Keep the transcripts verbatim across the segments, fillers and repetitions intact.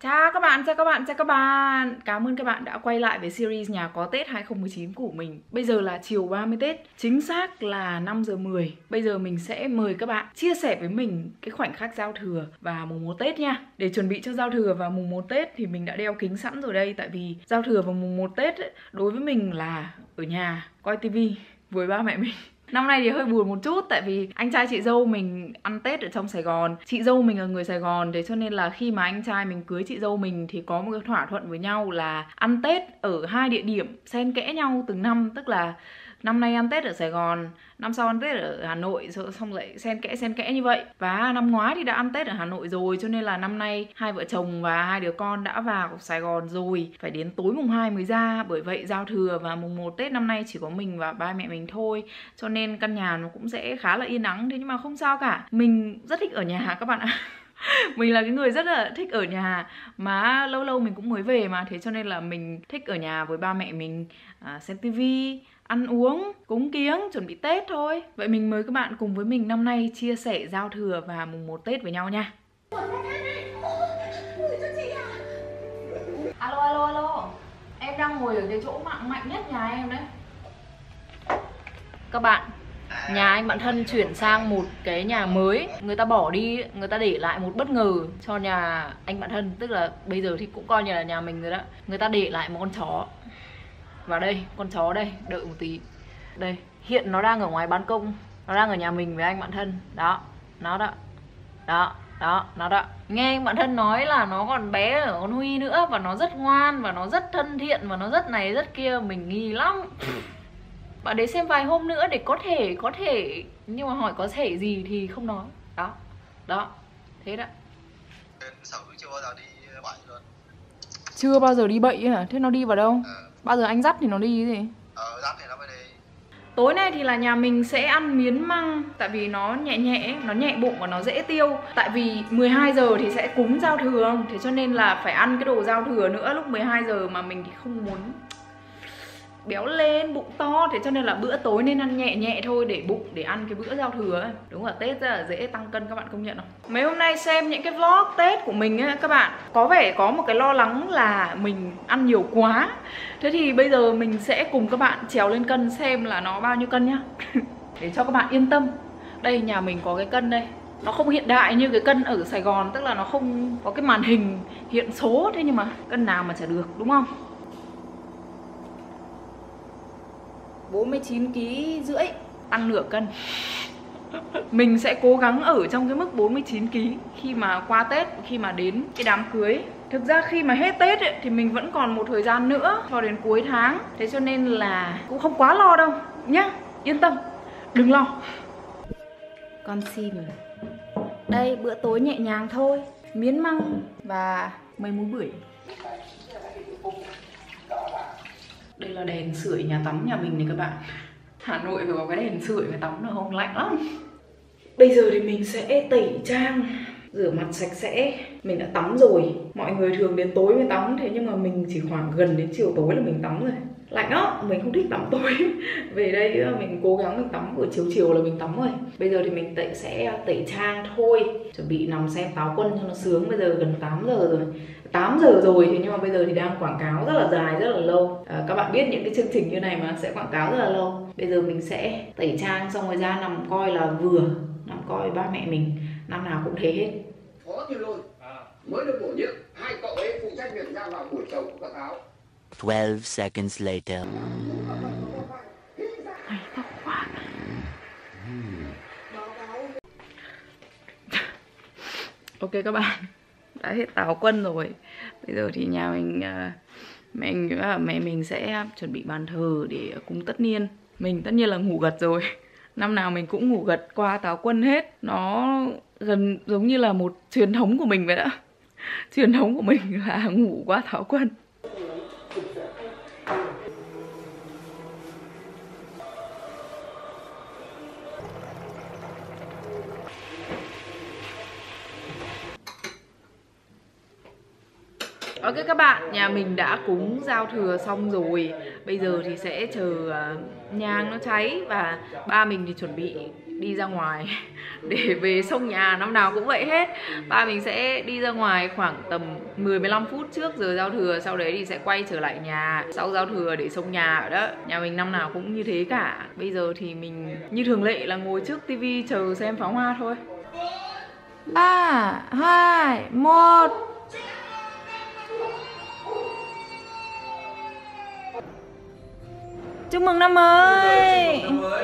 Chào các bạn, chào các bạn, chào các bạn. Cảm ơn các bạn đã quay lại với series Nhà có Tết hai không một chín của mình. Bây giờ là chiều ba mươi Tết, chính xác là năm giờ mười. Bây giờ mình sẽ mời các bạn chia sẻ với mình cái khoảnh khắc giao thừa và mùng một Tết nha. Để chuẩn bị cho giao thừa và mùng một Tết thì mình đã đeo kính sẵn rồi đây. Tại vì giao thừa và mùng một Tết ấy, đối với mình là ở nhà coi tivi với ba mẹ mình. Năm nay thì hơi buồn một chút tại vì anh trai chị dâu mình ăn Tết ở trong Sài Gòn. Chị dâu mình là người Sài Gòn, thế cho nên là khi mà anh trai mình cưới chị dâu mình thì có một cái thỏa thuận với nhau là ăn Tết ở hai địa điểm xen kẽ nhau từng năm. Tức là năm nay ăn Tết ở Sài Gòn, năm sau ăn Tết ở Hà Nội, xong lại xen kẽ xen kẽ như vậy. Và năm ngoái thì đã ăn Tết ở Hà Nội rồi, cho nên là năm nay hai vợ chồng và hai đứa con đã vào Sài Gòn rồi, phải đến tối mùng hai mới ra. Bởi vậy giao thừa và mùng một Tết năm nay chỉ có mình và ba mẹ mình thôi, cho nên căn nhà nó cũng sẽ khá là yên ắng. Thế nhưng mà không sao cả, mình rất thích ở nhà các bạn ạ. Mình là cái người rất là thích ở nhà, mà lâu lâu mình cũng mới về mà, thế cho nên là mình thích ở nhà với ba mẹ mình, à, xem tivi, ăn uống, cúng kiếng, chuẩn bị Tết thôi. Vậy mình mời các bạn cùng với mình năm nay chia sẻ giao thừa và mùng một Tết với nhau nha. Alo, alo, alo. Em đang ngồi ở cái chỗ mạng mạnh nhất nhà em đấy. Các bạn, nhà anh bạn thân chuyển sang một cái nhà mới. Người ta bỏ đi, người ta để lại một bất ngờ cho nhà anh bạn thân. Tức là bây giờ thì cũng coi như là nhà mình rồi đó. Người ta để lại một con chó. Và đây, con chó đây, đợi một tí. Đây, hiện nó đang ở ngoài ban công. Nó đang ở nhà mình với anh bạn thân. Đó, nó đó. Đó, đó, nó đó. Nghe anh bạn thân nói là nó còn bé ở con Huy nữa. Và nó rất ngoan, và nó rất thân thiện, và nó rất này rất kia. Mình nghi lắm. Bạn để xem vài hôm nữa để có thể, có thể. Nhưng mà hỏi có thể gì thì không nói. Đó, đó, thế đó. Chưa bao giờ đi bậy luôn. Chưa bao giờ đi bậy hả? Thế nó đi vào đâu? À. Bao giờ anh dắt thì nó đi cái gì? Ờ, dắt thì nó mới đi. Tối nay thì là nhà mình sẽ ăn miến măng. Tại vì nó nhẹ nhẹ, nó nhẹ bụng và nó dễ tiêu. Tại vì mười hai giờ thì sẽ cúng giao thừa, thế cho nên là phải ăn cái đồ giao thừa nữa lúc mười hai giờ. Mà mình thì không muốn béo lên, bụng to, thế cho nên là bữa tối nên ăn nhẹ nhẹ thôi để bụng, để ăn cái bữa giao thừa ấy. Đúng là Tết rất là dễ tăng cân, các bạn công nhận không? Mấy hôm nay xem những cái vlog Tết của mình ấy, các bạn có vẻ có một cái lo lắng là mình ăn nhiều quá. Thế thì bây giờ mình sẽ cùng các bạn trèo lên cân xem là nó bao nhiêu cân nhá. Để cho các bạn yên tâm. Đây, nhà mình có cái cân đây. Nó không hiện đại như cái cân ở Sài Gòn, tức là nó không có cái màn hình hiện số. Thế nhưng mà cân nào mà chả được, đúng không? bốn mươi chín ki lô gam rưỡi, tăng nửa cân. Mình sẽ cố gắng ở trong cái mức bốn mươi chín ki lô gam khi mà qua Tết, khi mà đến cái đám cưới. Thực ra khi mà hết Tết ấy, thì mình vẫn còn một thời gian nữa cho đến cuối tháng. Thế cho nên là cũng không quá lo đâu nhá, yên tâm, đừng lo. Con xin. Đây, bữa tối nhẹ nhàng thôi. Miến măng và mấy múi bưởi. Đây là đèn sưởi nhà tắm nhà mình này các bạn. Hà Nội phải có cái đèn sưởi phải tắm được không? Lạnh lắm. Bây giờ thì mình sẽ tẩy trang, rửa mặt sạch sẽ. Mình đã tắm rồi. Mọi người thường đến tối mới tắm, thế nhưng mà mình chỉ khoảng gần đến chiều tối là mình tắm rồi. Lạnh lắm, mình không thích tắm tối. Về đây mình cố gắng mình tắm buổi chiều chiều là mình tắm rồi. Bây giờ thì mình tẩy, sẽ tẩy trang thôi. Chuẩn bị nằm xem Táo Quân cho nó sướng. Bây giờ gần tám giờ rồi. tám giờ rồi, thế nhưng mà bây giờ thì đang quảng cáo rất là dài, rất là lâu. à, Các bạn biết những cái chương trình như này mà sẽ quảng cáo rất là lâu. Bây giờ mình sẽ tẩy trang xong rồi ra nằm coi là vừa. Nằm coi ba mẹ mình, năm nào cũng thế hết. Phó Thiên Lôi mới được bổ nhiệm, hai cậu ấy phụ trách việc ra vào buổi chầu của các áo. twelve seconds later. Ok các bạn, đã hết Táo Quân rồi. Bây giờ thì nhà mình, mẹ mình và mẹ mình sẽ chuẩn bị bàn thờ để cúng tất niên. Mình tất nhiên là ngủ gật rồi. Năm nào mình cũng ngủ gật qua Táo Quân hết. Nó gần giống như là một truyền thống của mình vậy đó. Truyền thống của mình là ngủ qua Táo Quân. Ok các bạn, nhà mình đã cúng giao thừa xong rồi. Bây giờ thì sẽ chờ nhang nó cháy. Và ba mình thì chuẩn bị đi ra ngoài để về sông nhà, năm nào cũng vậy hết. Ba mình sẽ đi ra ngoài khoảng tầm mười mười lăm phút trước giờ giao thừa, sau đấy thì sẽ quay trở lại nhà sau giao thừa để sông nhà ở đó. Nhà mình năm nào cũng như thế cả. Bây giờ thì mình như thường lệ là ngồi trước tivi chờ xem pháo hoa thôi. Ba, hai, một. Chúc mừng năm mới.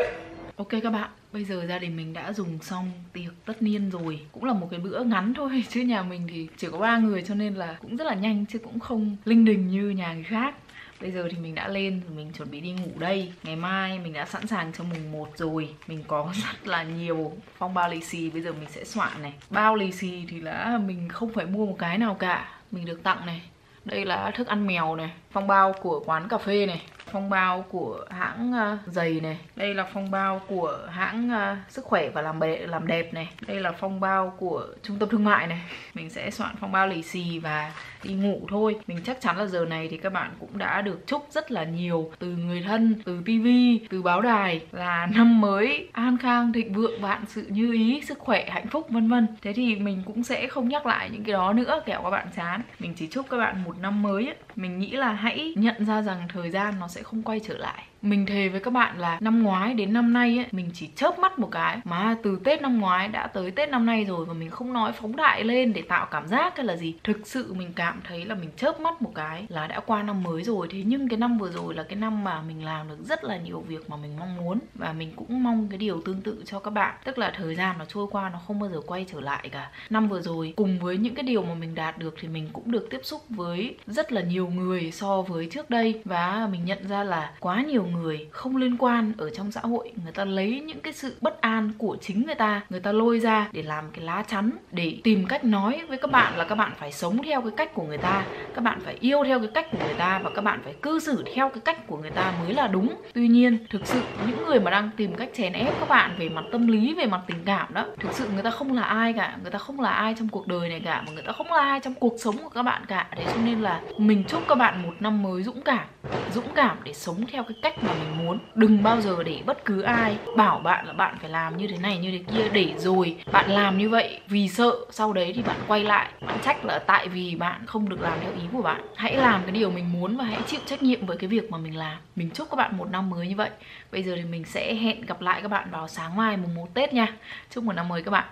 Ok các bạn, bây giờ gia đình mình đã dùng xong tiệc tất niên rồi. Cũng là một cái bữa ngắn thôi, chứ nhà mình thì chỉ có ba người cho nên là cũng rất là nhanh, chứ cũng không linh đình như nhà người khác. Bây giờ thì mình đã lên rồi, mình chuẩn bị đi ngủ đây. Ngày mai mình đã sẵn sàng cho mùng một rồi. Mình có rất là nhiều phong bao lì xì, bây giờ mình sẽ soạn này. Bao lì xì thì là mình không phải mua một cái nào cả, mình được tặng này. Đây là thức ăn mèo này, phong bao của quán cà phê này, phong bao của hãng uh, giày này. Đây là phong bao của hãng uh, sức khỏe và làm, bệ, làm đẹp này. Đây là phong bao của trung tâm thương mại này. Mình sẽ soạn phong bao lì xì và đi ngủ thôi. Mình chắc chắn là giờ này thì các bạn cũng đã được chúc rất là nhiều từ người thân, từ tivi, từ báo đài là năm mới an khang, thịnh vượng, vạn sự như ý, sức khỏe, hạnh phúc vân vân. Thế thì mình cũng sẽ không nhắc lại những cái đó nữa, kẻo các bạn chán. Mình chỉ chúc các bạn một năm mới ấy. Mình nghĩ là hãy nhận ra rằng thời gian nó sẽ không quay trở lại. Mình thề với các bạn là năm ngoái đến năm nay ấy, mình chỉ chớp mắt một cái mà từ Tết năm ngoái đã tới Tết năm nay rồi. Và mình không nói phóng đại lên để tạo cảm giác hay là gì. Thực sự mình cảm thấy là mình chớp mắt một cái là đã qua năm mới rồi. Thế nhưng cái năm vừa rồi là cái năm mà mình làm được rất là nhiều việc mà mình mong muốn. Và mình cũng mong cái điều tương tự cho các bạn. Tức là thời gian nó trôi qua nó không bao giờ quay trở lại cả. Năm vừa rồi cùng với những cái điều mà mình đạt được thì mình cũng được tiếp xúc với rất là nhiều người so với trước đây. Và mình nhận ra là quá nhiều người không liên quan ở trong xã hội, người ta lấy những cái sự bất an của chính người ta, người ta lôi ra để làm cái lá chắn, để tìm cách nói với các bạn là các bạn phải sống theo cái cách của người ta, các bạn phải yêu theo cái cách của người ta và các bạn phải cư xử theo cái cách của người ta mới là đúng. Tuy nhiên, thực sự những người mà đang tìm cách chèn ép các bạn về mặt tâm lý, về mặt tình cảm đó, thực sự người ta không là ai cả, người ta không là ai trong cuộc đời này cả, mà người ta không là ai trong cuộc sống của các bạn cả. Thế cho nên là mình chúc các bạn một năm mới dũng cảm, dũng cảm để sống theo cái cách mà mình muốn. Đừng bao giờ để bất cứ ai bảo bạn là bạn phải làm như thế này như thế kia, để rồi bạn làm như vậy vì sợ sau đấy thì bạn quay lại bạn trách là tại vì bạn không được làm theo ý của bạn. Hãy làm cái điều mình muốn và hãy chịu trách nhiệm với cái việc mà mình làm. Mình chúc các bạn một năm mới như vậy. Bây giờ thì mình sẽ hẹn gặp lại các bạn vào sáng mai mùng một Tết nha. Chúc mừng năm mới các bạn.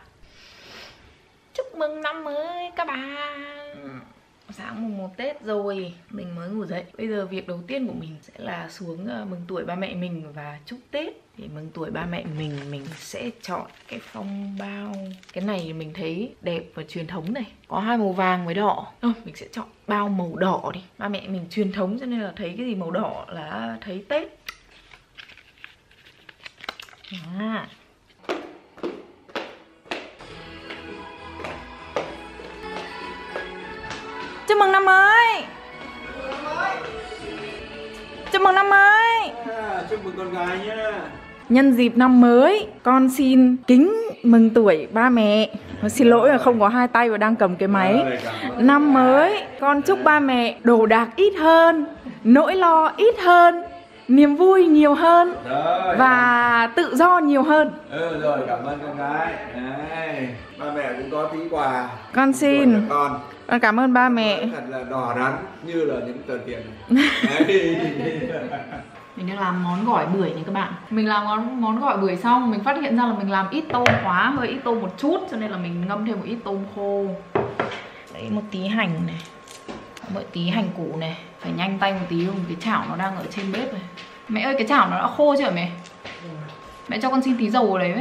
Chúc mừng năm mới các bạn. Sáng mùng một Tết rồi, mình mới ngủ dậy. Bây giờ việc đầu tiên của mình sẽ là xuống uh, mừng tuổi ba mẹ mình và chúc Tết. Để mừng tuổi ba mẹ mình, mình sẽ chọn cái phong bao. Cái này mình thấy đẹp và truyền thống này. Có hai màu vàng với đỏ. Thôi, mình sẽ chọn bao màu đỏ đi. Ba mẹ mình truyền thống cho nên là thấy cái gì màu đỏ là thấy Tết. À. Chúc mừng năm mới. Chúc mừng năm mới. À, chúc mừng con gái nhé. Nhân dịp năm mới, con xin kính mừng tuổi ba mẹ. Xin lỗi là không có hai tay và đang cầm cái máy. Năm mới, con chúc ba mẹ đồ đạc ít hơn, nỗi lo ít hơn, niềm vui nhiều hơn Rồi. và tự do nhiều hơn. Ừ rồi, cảm ơn con gái. Đấy, ba mẹ cũng có tí quà. Con xin. Con. Con cảm ơn ba mẹ. Thật là đỏ rắn như là những tờ tiền này. Mình đang làm món gỏi bưởi này các bạn. Mình làm món món gỏi bưởi xong mình phát hiện ra là mình làm ít tôm quá, hơi ít tôm một chút, cho nên là mình ngâm thêm một ít tôm khô. Đấy, một tí hành này, một tí hành củ này. Phải nhanh tay một tí không, cái chảo nó đang ở trên bếp này. Mẹ ơi, cái chảo nó đã khô chưa hả mẹ? Mẹ cho con xin tí dầu vào đấy với.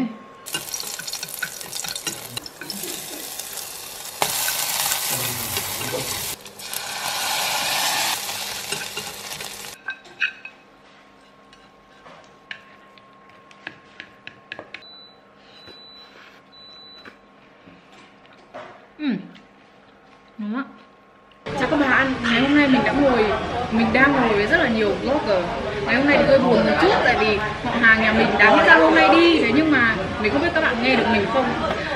Ừm, ngon lắm. Chào các bạn, ngày hôm nay mình đã ngồi, mình đang ngồi với rất là nhiều vlogger. Ngày hôm nay thì hơi buồn một chút tại vì họ hàng nhà mình đáng ra hôm nay đi, thế nhưng mà mình không biết các bạn nghe được mình không.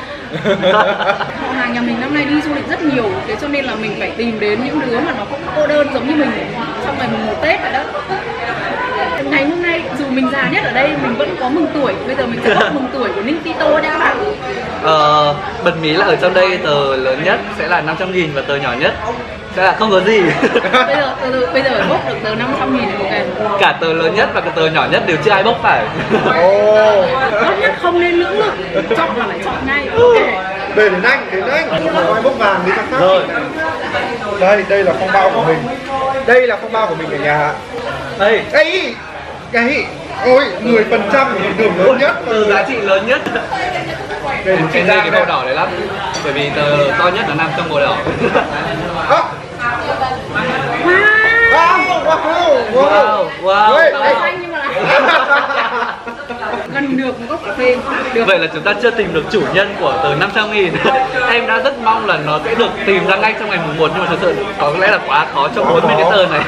Họ hàng nhà mình năm nay đi du lịch rất nhiều, thế cho nên là mình phải tìm đến những đứa mà nó cũng cô đơn giống như mình trong ngày mùng một Tết vậy đó. ngày hôm nay dù mình già nhất ở đây mình vẫn có mừng tuổi. Bây giờ mình sẽ bốc mừng tuổi của Ninh Tito nha các bạn. Ờ, bật mí là ở trong đây tờ lớn nhất sẽ là năm trăm nghìn và tờ nhỏ nhất sẽ là không có gì. Bây giờ từ từ bây giờ bốc được tờ năm trăm nghìn này, ok. Cả tờ lớn nhất và cả tờ nhỏ nhất đều chưa ai bốc phải. Tốt nhất không nên lưỡng lự, chọn là phải chọn ngay. Ok. Về đến anh, đến anh. Không ai bốc vàng đi khác. Rồi. Đây, đây là phong bao của mình. Đây là phong bao của mình ở nhà. Đây. Đây. Cái. Ôi, mười phần trăm của một đường lớn nhất. Tờ giá trị lớn nhất. Cái này cái màu đỏ đấy lắm. Bởi vì tờ to nhất nó nằm trong màu đỏ. Wow. Wow. Wow. Wow. Gần được một cốc cà phê. Được. Vậy là chúng ta chưa tìm được chủ nhân của tờ năm trăm nghìn. Em đã rất mong là nó sẽ được tìm ra ngay trong ngày mùng một, nhưng mà thật sự có lẽ là quá khó trong bốn mươi cái tờ này.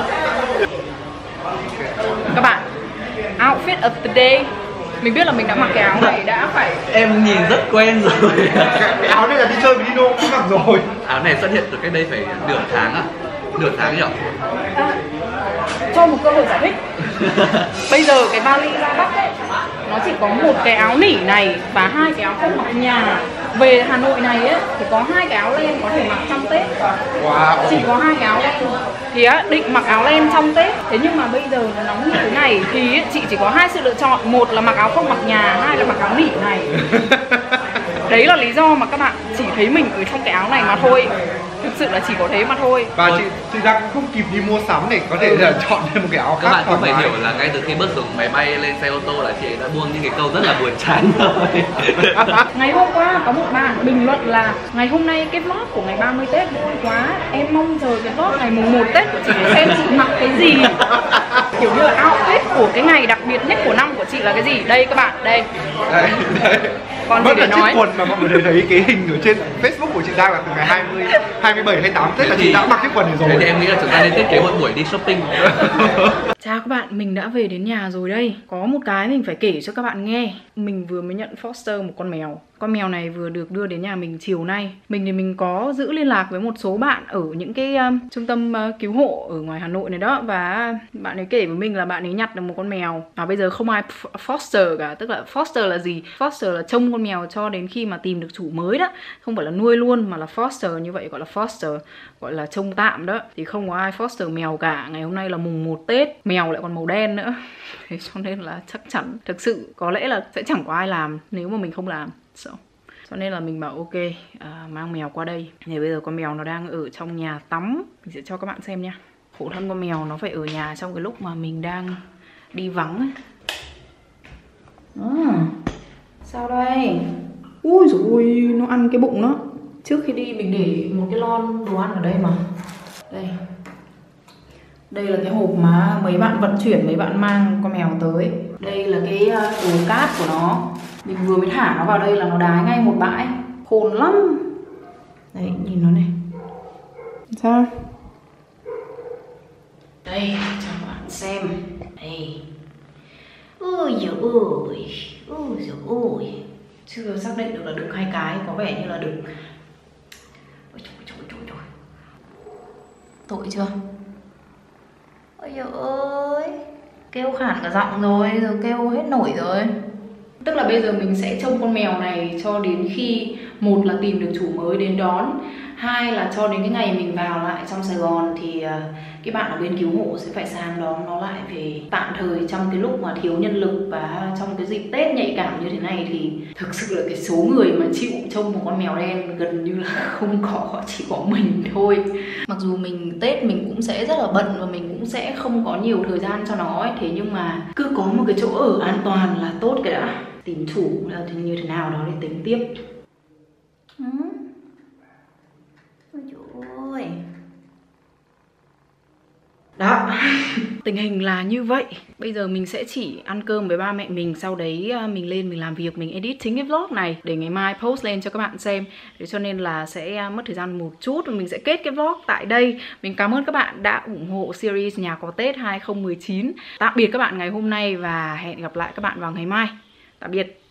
Các bạn, outfit of the day. Mình biết là mình đã mặc cái áo này đã phải. Em nhìn rất quen rồi. Cái áo này là đi chơi với Dino cũng mặc rồi. Áo này xuất hiện từ cách đây phải nửa tháng à? Nửa tháng nhỉ? À, cho một cơ hội giải thích. Bây giờ cái vali ra Bắc ấy, nó chỉ có một cái áo nỉ này và hai cái áo không mặc nhà. Về Hà Nội này ấy, thì có hai cái áo len có thể mặc trong Tết. Wow. Chỉ có hai cái áo len. Thì á, định mặc áo len trong Tết. Thế nhưng mà bây giờ nó nóng như thế này thì ấy, chị chỉ có hai sự lựa chọn. Một là mặc áo không mặc nhà, hai là mặc áo nỉ này. Đấy là lý do mà các bạn chỉ thấy mình ở trong cái áo này mà thôi. Thực sự là chỉ có thế mà thôi. Và chị chị ra cũng không kịp đi mua sắm để có thể là chọn thêm một cái áo khác. Các bạn cũng phải hiểu là ngay từ khi bước xuống máy bay lên xe ô tô là chị ấy đã buông những cái câu rất là buồn chán rồi. Ngày hôm qua có một bạn bình luận là ngày hôm nay cái vlog của ngày ba mươi Tết vui quá, em mong chờ cái vlog ngày mùng một Tết của chị để xem chị mặc cái gì. Kiểu như là outfit của cái ngày đặc biệt nhất của năm của chị là cái gì. Đây các bạn, đây. Đây, đây. Còn vẫn gì để là nói. chiếc quần mà mọi người thấy cái hình ở trên Facebook của chị Giang là từ ngày hai mươi, hai mươi bảy, hai mươi tám Tết là chị đã mặc chiếc quần này rồi. Thế thì em nghĩ là chúng ta nên thiết kế một buổi đi shopping. Chào các bạn, mình đã về đến nhà rồi đây. Có một cái mình phải kể cho các bạn nghe. Mình vừa mới nhận foster một con mèo. Con mèo này vừa được đưa đến nhà mình chiều nay. Mình thì mình có giữ liên lạc với một số bạn ở những cái um, trung tâm uh, cứu hộ ở ngoài Hà Nội này đó. Và bạn ấy kể với mình là bạn ấy nhặt được một con mèo. Và bây giờ không ai foster cả. Tức là foster là gì? Foster là trông con mèo cho đến khi mà tìm được chủ mới đó. Không phải là nuôi luôn mà là foster, như vậy gọi là foster. Gọi là trông tạm đó. Thì không có ai foster mèo cả. Ngày hôm nay là mùng một Tết. Mèo lại còn màu đen nữa. Thế cho nên là chắc chắn thực sự có lẽ là sẽ chẳng có ai làm nếu mà mình không làm. So. Cho nên là mình bảo ok, à, mang mèo qua đây. Thì bây giờ con mèo nó đang ở trong nhà tắm. Mình sẽ cho các bạn xem nha. Khổ thân con mèo nó phải ở nhà trong cái lúc mà mình đang đi vắng ấy. À, sao đây? Ui dồi ôi, nó ăn cái bụng nó. Trước khi đi mình để một cái lon đồ ăn ở đây mà. Đây. Đây là cái hộp mà mấy bạn vận chuyển, mấy bạn mang con mèo tới. Đây là cái đồ cát của nó. Mình vừa mới thả nó vào đây là nó đái ngay một bãi. Khôn lắm. Đấy, nhìn nó này. Sao? Đây, cho các bạn xem. Đây. Ôi dồi ôi. Ôi dồi ôi. Chưa xác định được là được hai cái. Có vẻ như là được. Ôi trời trời trời trời. Tội chưa? Ôi dồi ôi. Kêu khản cả giọng rồi. Rồi kêu hết nổi rồi. Tức là bây giờ mình sẽ trông con mèo này cho đến khi một là tìm được chủ mới đến đón, hai là cho đến cái ngày mình vào lại trong Sài Gòn thì uh, cái bạn ở bên cứu hộ sẽ phải sang đón nó lại về tạm thời trong cái lúc mà thiếu nhân lực. Và trong cái dịp Tết nhạy cảm như thế này thì thực sự là cái số người mà chịu trông một con mèo đen gần như là không có, chỉ có mình thôi. Mặc dù mình Tết mình cũng sẽ rất là bận và mình cũng sẽ không có nhiều thời gian cho nó ấy. Thế nhưng mà cứ có một cái chỗ ở an toàn là tốt cái đã. Tìm chủ là như thế nào đó để tính tiếp. Ừ. Ôi trời ơi. Đó. Tình hình là như vậy. Bây giờ mình sẽ chỉ ăn cơm với ba mẹ mình. Sau đấy mình lên mình làm việc, mình edit chính cái vlog này để ngày mai post lên cho các bạn xem. Thế cho nên là sẽ mất thời gian một chút. Và mình sẽ kết cái vlog tại đây. Mình cảm ơn các bạn đã ủng hộ series Nhà Có Tết hai không một chín. Tạm biệt các bạn ngày hôm nay và hẹn gặp lại các bạn vào ngày mai. Tạm biệt.